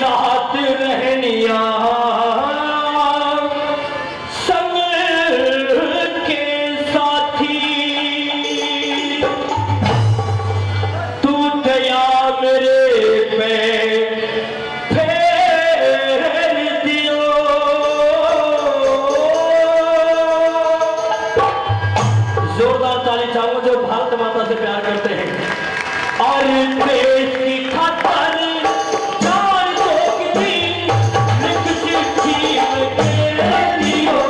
साथ रहनिया संग के साथी तू दया मेरे पे फेर दियो। जोरदार ताली चाहूंगा जो भारत माता से प्यार करते हैं और देश की खातिर जान दोगी लिख चिट्ठी में दियो।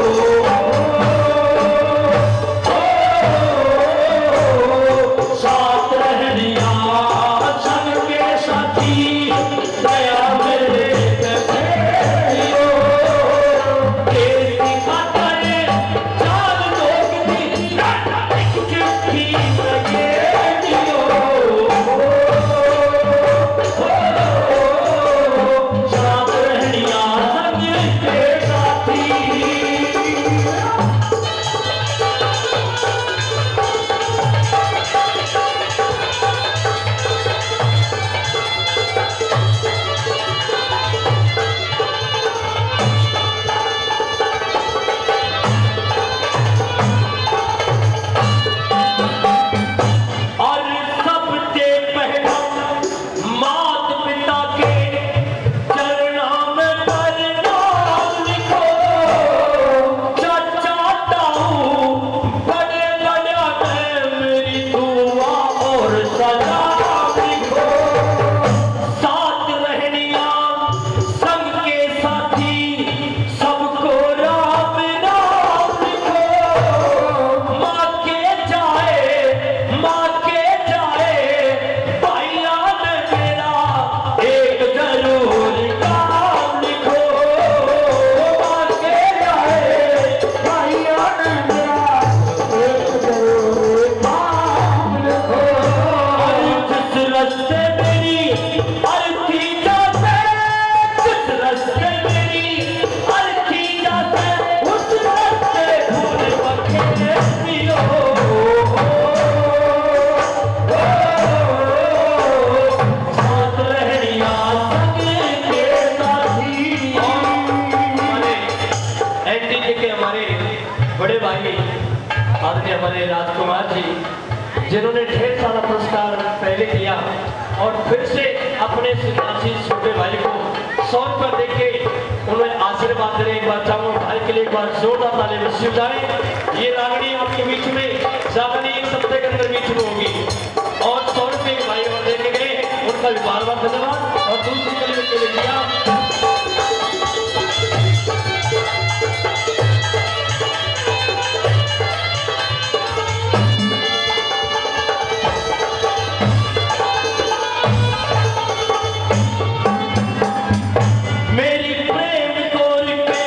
साथ रहनिया संग के साथी दया मेरे पे दियो। देश की खातिर जान दोगी लिख चिट्ठी में दियो। साथ रहनिया संग के साथी और सबसे पहला मात पिता के चरणों में प्रणाम लिखो। चाचा ताऊ बड़े बड़े में मेरी दुआ और सलाम लिखो। साथ रहनिया संग के साथी सबको राम राम लिखो। माँ के जाए भैया ने मेरा एक जरूर काम लिखो। माँ के जाए भैया ने मेरा एक जरूर काम लिखो। और जिस रास्ते मेरी अर्थी जाते जिस रास्ते मेरी अर्थी जाते उस रास्ते फूल बखेर दियो। साथ रहनिया संग के साथी एनडी जी के हमारे बड़े भाई आदरणीय हमारे राजकुमार जी जिन्होंने ढेर सारा पुरस्कार पहले दिया और फिर से अपने सुनासी छोटे भाई को 100 रुपये देके उन्हें आशीर्वाद दे रहे। एक बार चाहूंगा भाई के लिए एक बार जोरदार ताली बजाएं जाए। ये रागनी आपके बीच में जागनी एक सप्ताह के अंदर बीच में होगी और 100 रुपये के भाई और देके गए उनका भी बार बार धन्यवाद। और दूसरी कली के लिए दिया मेरी प्रेम तोड़ के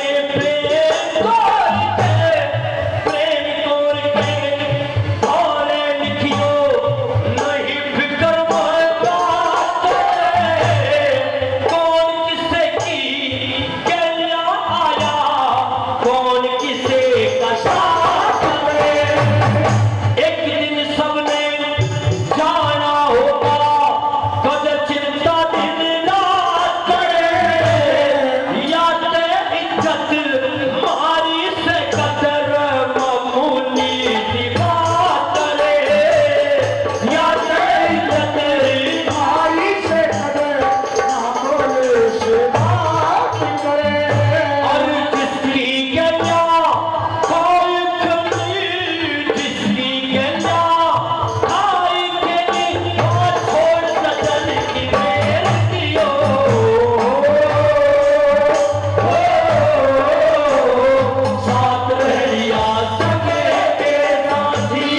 भोरे लिखियो नहीं फिकर बात कौन किसे की क्या आया कौन किसे का साथ करे। एक दिन सबने जाना होगा कद चिंता दिन रात करे। याद इज्जत मारी से कदर मामूली सी बात करे। याद इज्जत मारी से कदर मामूली सी बात करे। और जिसकी गया कोई कमी जिसकी गया खाई के और छोड़ सजन की मेर दियो। साथ रहनिया संग के साथी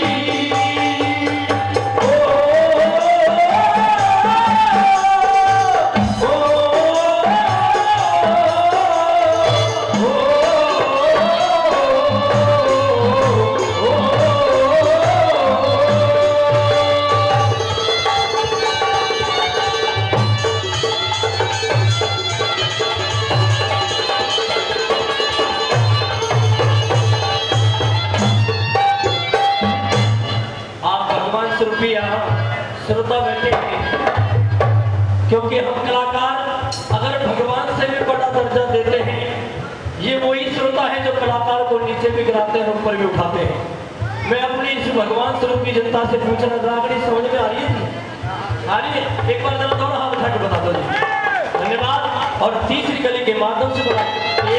रुपया श्रोता बैठे हैं क्योंकि हम कलाकार अगर दर्जा देते हैं। ये वही श्रोता है जो कलाकार को नीचे भी गिराते हैं, ऊपर भी उठाते हैं। मैं अपनी इस भगवान स्वरूप की जनता से पूछना, रागड़ी समझ में आ रही है? आ रही है? एक बार जरा दोनों हाथ उठा के बता दो जी। धन्यवाद। और तीसरी कली के माध्यम से बता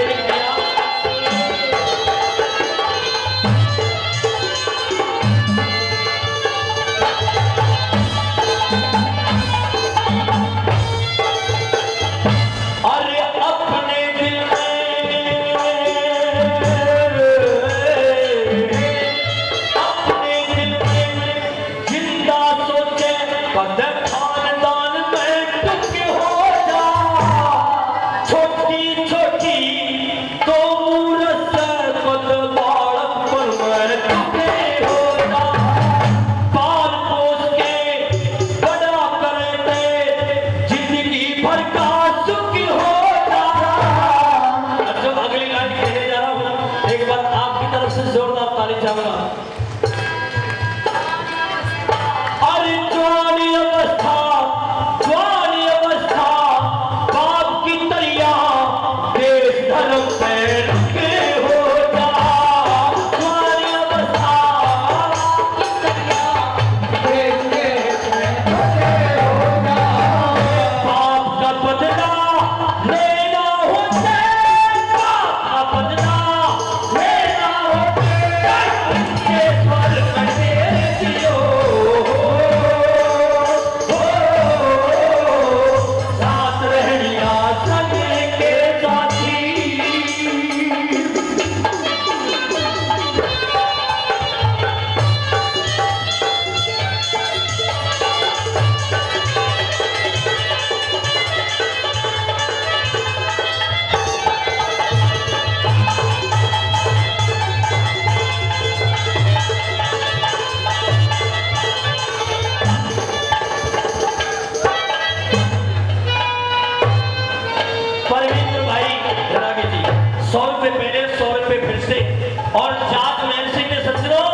और जात महल सिंह ने सज्जनों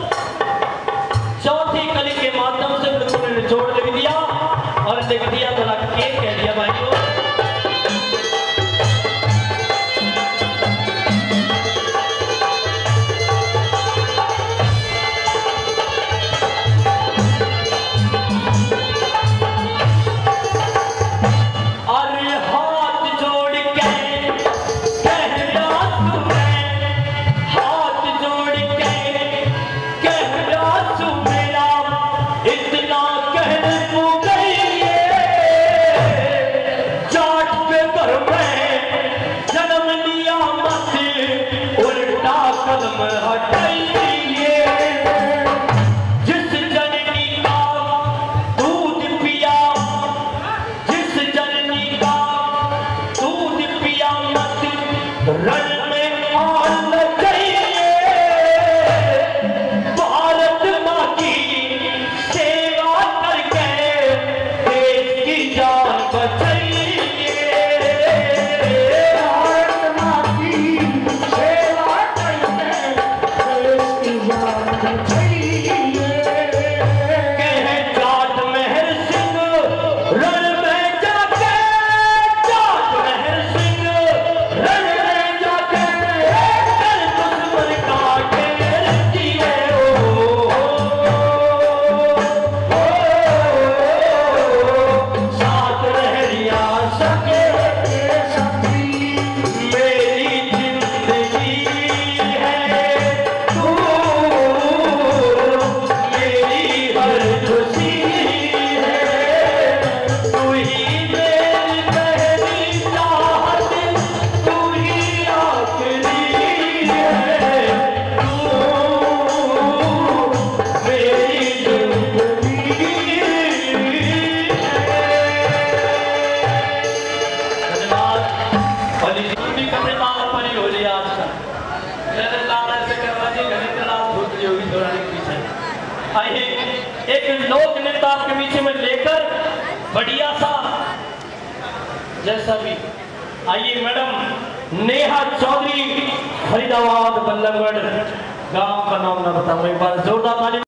चौथी कली के माध्यम से उन्होंने निचोड़ लिख दिया और लिख दिया थोड़ा के कह दिया भाइयों। एक लोक नेता आपके पीछे में लेकर बढ़िया सा जैसा भी आइए मैडम नेहा चौधरी फरीदाबाद बल्लभगढ़ गांव का नाम ना बताऊं, एक बार जोरदार ताली।